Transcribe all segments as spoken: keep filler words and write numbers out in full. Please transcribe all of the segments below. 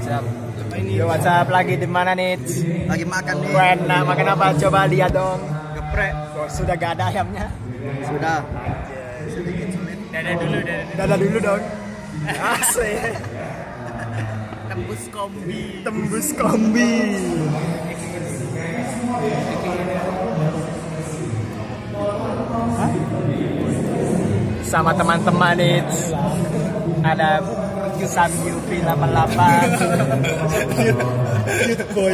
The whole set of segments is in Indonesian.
Siap. Yo, WhatsApp lagi di mana nih? Lagi makan nih. Enak, makan apa? Coba lihat dong. Geprek. Oh, sudah gak ada ayamnya. Sudah. Sedikit sulit. Dada dulu, dada. Dada dulu dong. Asik. Tembus kombi. Tembus kombi. Hah? Sama teman-teman nih. Ada Sam U V delapan delapan. Cute boy.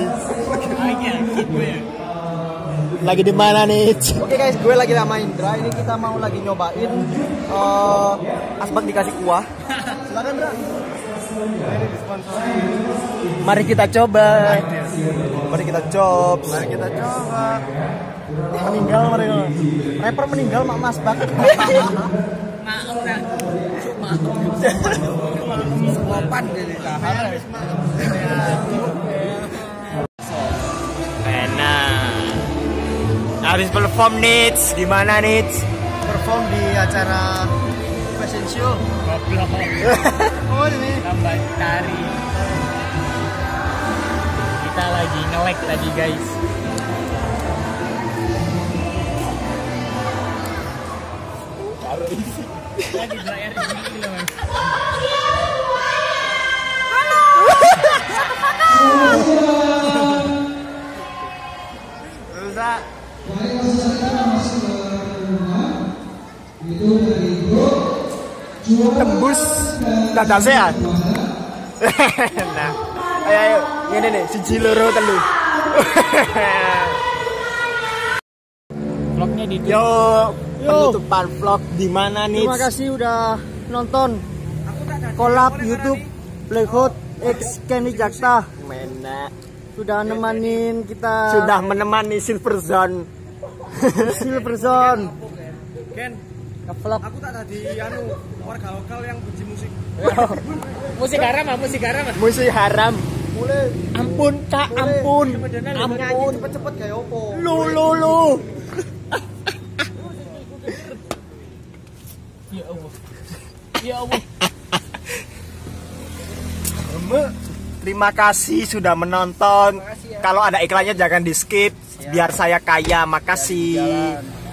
Lagi di mana nih? Oke guys, gue lagi sama Indra. Ini kita mau lagi nyobain uh, asbak dikasih kuah. Silakan Indra. Mari kita coba. Mari kita coba. Mari kita coba. Meninggal mereka. Rapper meninggal mak mas bak. Maaf ya. Maaf. Sopan jadi tahan. Enak. Habis perform Nits, gimana Nits? Perform di acara fashion show. Goblok. Oh ini. Lambat tari. Kita lagi nge-lag tadi guys. Lagi bayar gini loh mas. Rusak. Tembus dada sehat. Nah, ayo ayo, ini nih si Ciloro telu. Vlognya di Yo, penutupan vlog di mana nih? Terima kasih udah nonton collab YouTube Playhood X Kenny Jakta. Mena Sudah nemanin kita sudah menemani Silver Zone. Silver Zone. Ken, Ngevlog. aku tak tadi anu warga lokal yang benci musik. musik haram ah, musik haram ah. Musik haram. Mulai Ampun kak, ampun, nyanyi ampun. cepet-cepet kayak opo. Lu lu lu. Ya Allah. Ya Allah. Terima kasih sudah menonton. Kalau ada iklannya jangan di skip biar saya kaya. Makasih.